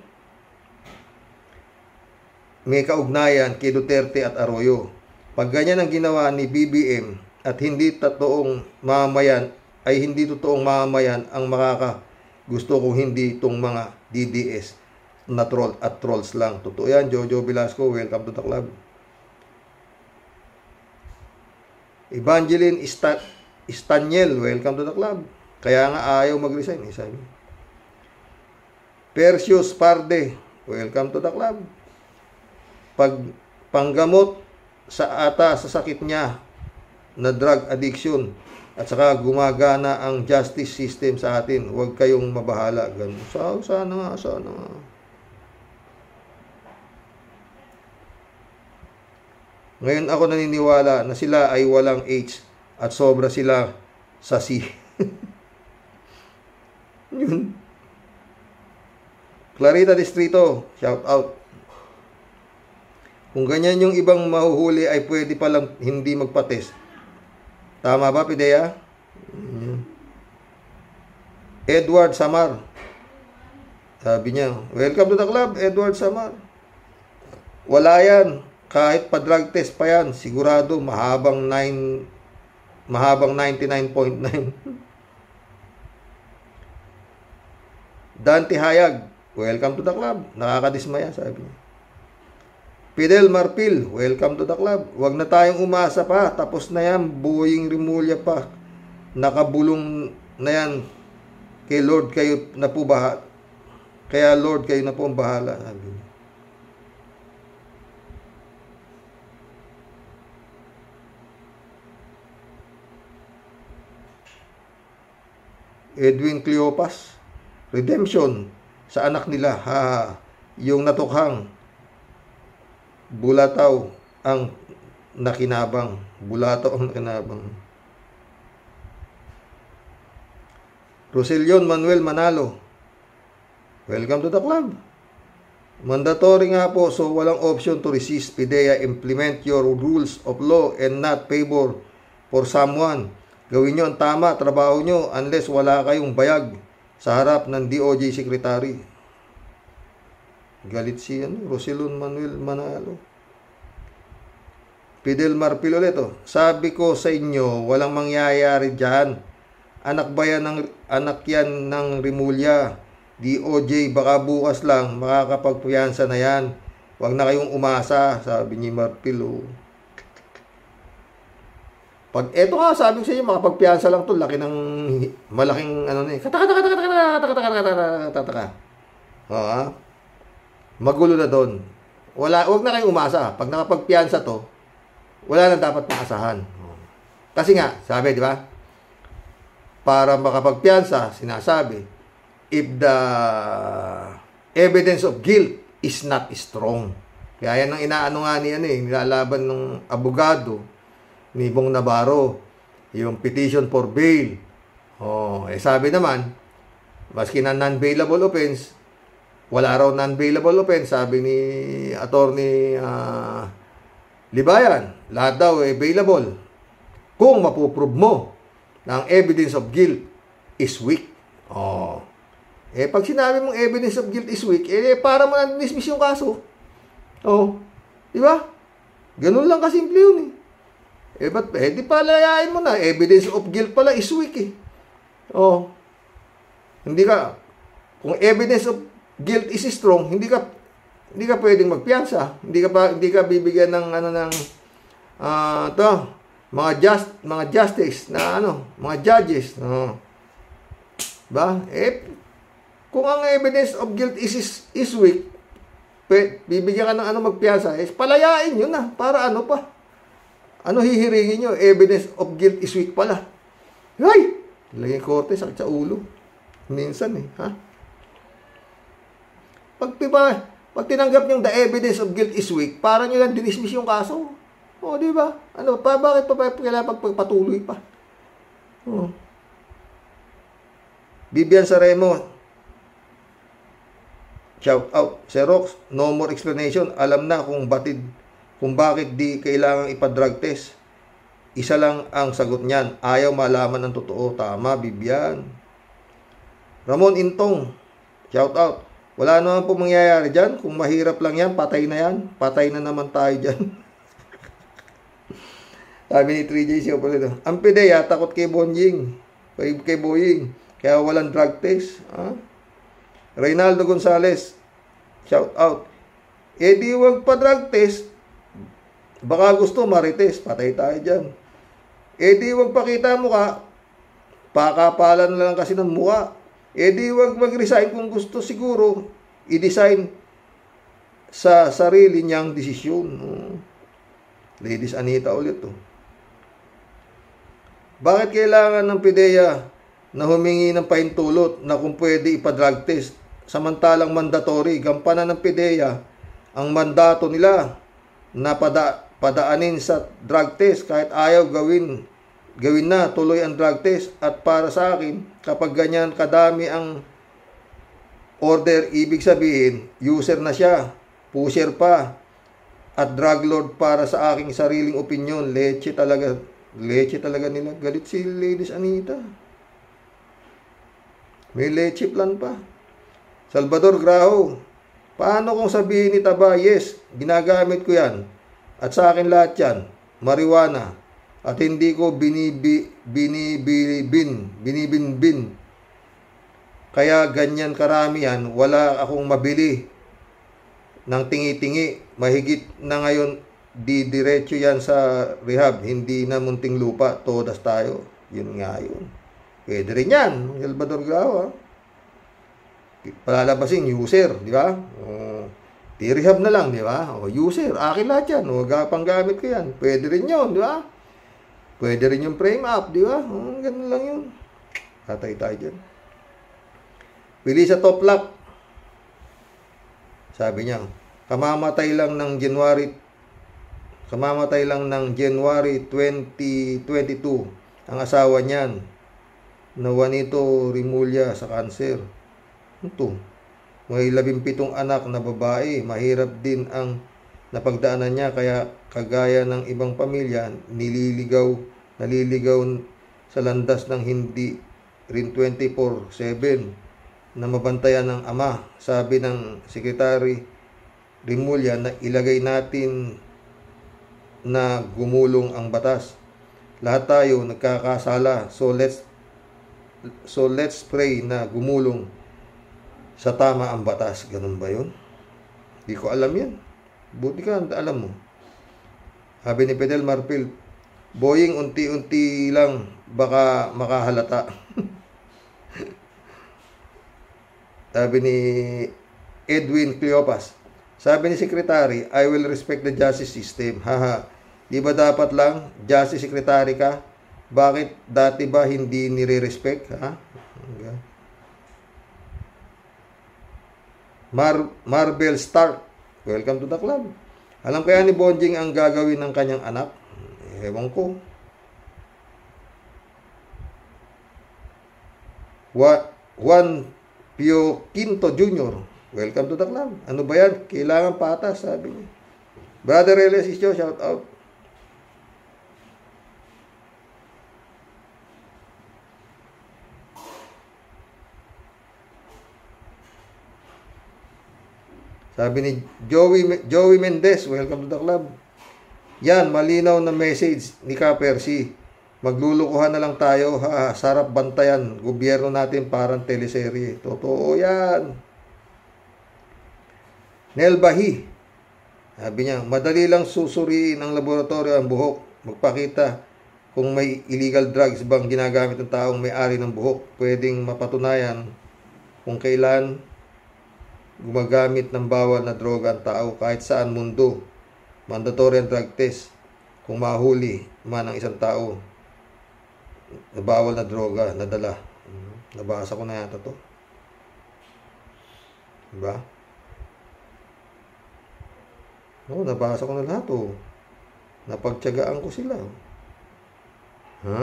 may kaugnayan kay Duterte at Arroyo. Pag ganyan ang ginawa ni BBM at hindi totoong mamamayan ang gusto kung hindi itong mga DDS na troll at trolls lang. Totoo yan, Jojo Velasco. Welcome to the club. Evangeline Staniel. Welcome to the club. Kaya nga ayaw mag-resign. Sabi. Perseus Parde. Welcome to the club. Panggamot sa sakit niya na drug addiction at saka gumagana ang justice system sa atin. Huwag kayong mabahala. Ganun. Sana nga. Ngayon ako naniniwala na sila ay walang H at sobra sila sa C. Yun. Clarita Distrito, shout out. Kung ganyan yung ibang mahuhuli ay pwede palang hindi magpa-test. Tama ba, Pidea? Edward Samar. Sabi niya, welcome to the club, Edward Samar. Wala yan. Kahit pa-drug test pa yan, sigurado mahabang 99.9. Dante Hayag, welcome to the club. Nakakadismaya, sabi niya. Fidel Marpil, welcome to the club. Huwag na tayong umasa pa. Tapos na yan, Boying Remulla pa. Nakabulong na yan. Kay Lord kayo na po bahala. Kaya Lord kayo na po ang bahala. Sabi niya. Edwin Cleopas, redemption sa anak nila. Yung natukhang bulataw ang nakinabang. Roselion Manuel Manalo, welcome to the club. Mandatory nga po, so walang option to resist. PDEA, implement your rules of law and not favor for someone. Gawin nyo ang tama, trabaho nyo, unless wala kayong bayag sa harap ng DOJ Secretary. Galit si Roselion Manuel Manalo. Fidel Marpil ulit. Sabi ko sa inyo, walang mangyayari dyan. Anak yan ng Remulla. DOJ, baka bukas lang, makakapagpuyansa na yan. Huwag na kayong umasa, sabi ni Marpil. Pag eto nga, sabi ko sa inyo, makapagpiyansa lang to, laki ng malaking magulo na doon. Huwag na kayong umasa. Pag nakapagpiyansa to, wala na dapat maasahan. Kasi nga, sabi, di ba? Para makapagpiyansa, sinasabi, if the evidence of guilt is not strong. Kaya yan ang inaano nga nilalaban ng abogado ni Bong Navarro. yung petition for bail. Sabi naman, maski na non-bailable offense, wala raw non-bailable offense, sabi ni Attorney Libayan, lahat daw bailable. Kung mapuprove mo na ang evidence of guilt is weak. Pag sinabi mong evidence of guilt is weak, para mo na dismiss yung kaso. Di ba? Ganun lang kasimple yun di palayain mo na, evidence of guilt pala is weak Hindi ka, kung evidence of guilt is strong, hindi ka pwedeng magpiyansa. Hindi ka bibigyan ng mga justice na mga judges. Ba? Kung ang evidence of guilt is weak, bibigyan ka ng magpiyansa, palayain yun na. Para pa? Ano hihiringin nyo? Evidence of guilt is weak pala. Ay! Laging korte, sakit sa ulo. Minsan Pag tinanggap nyo the evidence of guilt is weak, para nyo lang dinismiss yung kaso. Di ba? Bakit pa kailangan pagpatuloy pa? Bibian Saremo, shout out. Xerox, no more explanation. Alam na kung bakit di kailangang ipa-drug test. Isa lang ang sagot niyan. Ayaw malaman ng totoo. Tama, Bibian. Ramon Intong, shout out. Wala naman po mangyayari dyan. Kung mahirap lang yan, patay na yan. Patay na naman tayo dyan. Sabi ni 3JC, ang PDEA takot kay Bonjing. Kay Boying. Kaya walang drug test. Reynaldo Gonzales, shout out. Di wag pa drug test. Baka gusto marites. Patay tayo dyan. Di wag pakita mukha. Pakapalan na lang kasi ng mukha. Di wag mag-resign kung gusto siguro i-design sa sarili niyang desisyon. Ladies Anita ulit Bakit kailangan ng PDEA na humingi ng pahintulot na kung pwede ipa-drug test samantalang mandatory? Gampanan ng PDEA ang mandato nila na padaanin sa drug test kahit ayaw gawin na tuloy ang drug test. At para sa akin, kapag ganyan kadami ang order, ibig sabihin user na siya, pusher pa, at drug lord para sa aking sariling opinion. Leche talaga nila. Galit si Ladies Anita. May leche plan pa. Salvador Graho, paano kung sabihin ni Taba, yes, ginagamit ko yan, at sa akin lahat yan, marijuana, at hindi ko binibin. Kaya ganyan karami yan, wala akong mabili ng tingi-tingi. Mahigit na ngayon, diretso yan sa rehab, hindi na munting lupa, todas tayo. Yun nga yun. Pwede rin yan, Salvador Grao. Palalabasin, user, di ba? Rehab na lang, di ba? User, akin lahat yan. Panggamit ko yan. Pwede rin yun, di ba? Pwede rin yung frame up, di ba? Ganun lang yun. Tatay tayo dyan. Pili sa top lock. Sabi niya, kamamatay lang ng January 2022 ang asawa niyan na Juanito Rimulya sa kanser. Ito, may 17 anak na babae. Mahirap din ang napagdaanan niya, kaya kagaya ng ibang pamilya, naliligaw sa landas ng hindi rin 24/7 na mabantayan ng ama. Sabi ng Secretary Rimulya na ilagay natin na gumulong ang batas. Lahat tayo nagkakasala, so let's pray na gumulong sa tama ang batas. Ganun ba yun? Di ko alam yan. Buti ka, alam mo. Sabi ni Fidel Marfil, Boying, unti-unti lang, baka makahalata. Sabi ni Edwin Cleopas, sabi ni Secretary, I will respect the justice system. Haha, di ba dapat lang justice secretary ka? Bakit dati ba hindi nire-respect? Ha? Marvel Stark, welcome to the club. Alam kaya ni Bonjing ang gagawin ng kanyang anak? Ewan ko. Juan Pio Quinto Jr. Welcome to the club. Ano ba yan? Kailangan patas, sabi niya. Brother Elias Isyo, shout out. Sabi ni Joey Mendez, welcome to the club. Yan, malinaw na message ni Ka-Percy. Maglulukuhan na lang tayo, ha, sarap bantayan. Gobyerno natin parang teleserye. Totoo yan. Nel Bahi, sabi niya, madali lang susuriin ng laboratorio ang buhok. Magpakita kung may illegal drugs bang ginagamit ng taong may-ari ng buhok. Pwedeng mapatunayan kung kailan gumagamit ng bawal na droga ang tao kahit saan mundo. Mandatory ang drug test kung mahuli man ang isang tao na bawal na droga na dala. Nabasa ko na yata to. Diba? Oo, nabasa ko na lahat oh. Napagtiyagaan ko sila. Ha?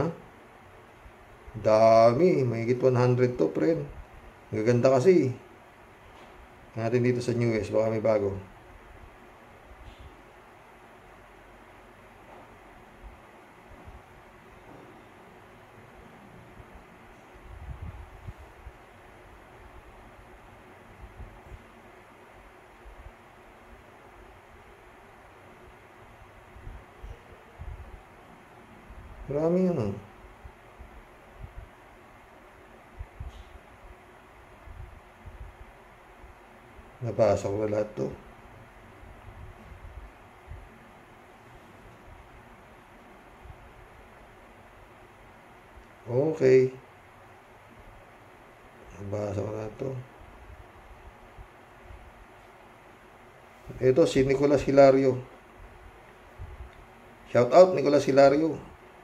Dami. Mahigit 100 to, friend. Gaganda kasi. Natin dito sa News. Baka may bago. Marami yun oh. Nabasa ko na lahat to. Okay. Nabasa ko na to. Ito si Nicolas Hilario. Shout out Nicolas Hilario.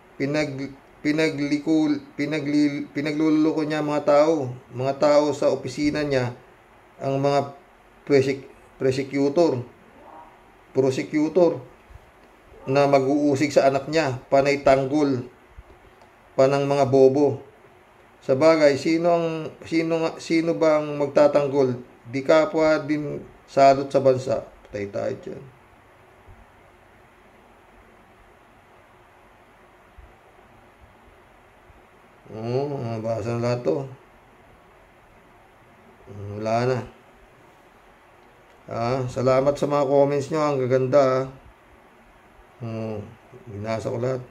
Pinagluloko niya mga tao sa opisina niya, ang mga prosecutor na mag-uusig sa anak niya, panay tanggol pa ng mga bobo. Sa bagay, sino bang magtatanggol? Di kapwa din salot sa bansa. Patay tayo dyan. Basa na lahat to. Wala na. Salamat sa mga comments nyo. Ang gaganda. Binasa ko lahat.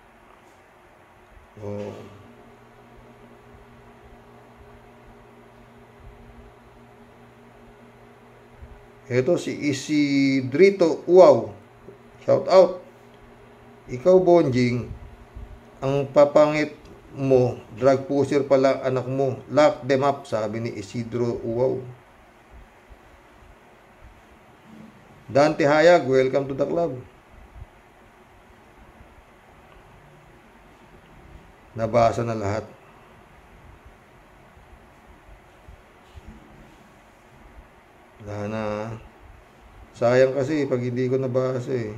Ito si Isidrito Uwaw. Shout out. Ikaw, Bonjing, ang papangit mo, drug pusher pala anak mo. Lock them up, sabi ni Isidro Uwaw. Dante Hayag, welcome to the club. Nabasa na lahat. Wala na. Sayang kasi pag hindi ko nabasa eh.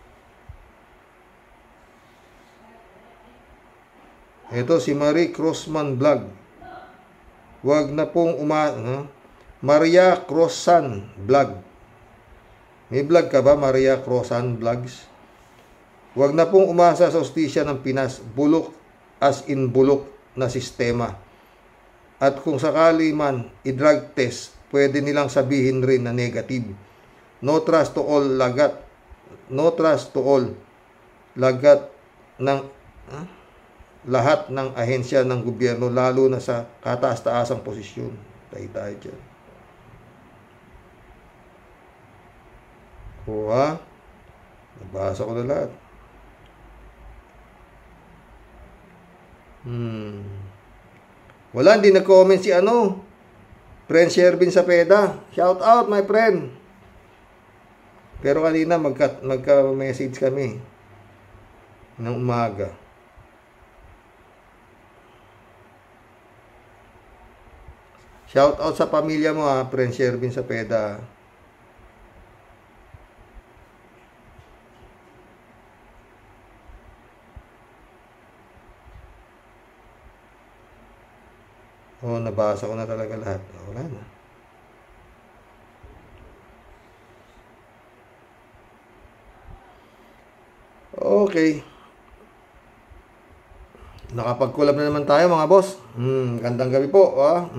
Ito si Marie Crossman Vlog. Wag na pong Maria Crossan Vlog. May vlog ka ba, Maria Crossan Vlogs? Wag na pong umasa sa hustisya ng Pinas. Bulok as in bulok na sistema. At kung sakali man i-drug test, pwede nilang sabihin rin na negative. No trust to all lagat. No trust to all lagat ng lahat ng ahensya ng gobyerno, lalo na sa kataas-taasang posisyon. Tayo dyan. Kuha. Nabasa ko na lahat. Wala, hindi nag-comment si friend Shervin Sapeda. Shout out, my friend. Pero kanina magka-message kami ng umaga. Shout out sa pamilya mo friend Shervin Sapeda. Oh, nabasa ko na talaga lahat. Wala na. Okay. Nakapag-collab na naman tayo mga boss. Gandang gabi po.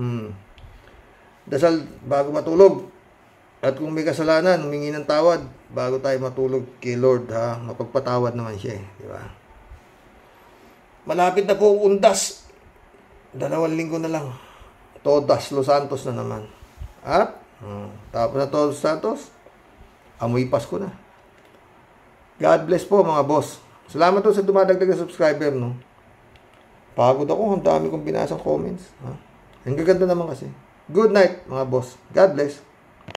Dasal bago matulog. At kung may kasalanan, humingi ng tawad bago tayo matulog kay Lord, ha. Mapagpatawad naman siya, di ba? Malapit na po undas. 2 linggo na lang. Todas Los Santos na naman. At tapos na Todas Los Santos, amoy Pasko na. God bless po mga boss. Salamat po sa dumadagdag na subscriber, no. Pagod ako, ang dami kong binasang comments, ha. Ang gaganda naman kasi. Good night mga boss. God bless.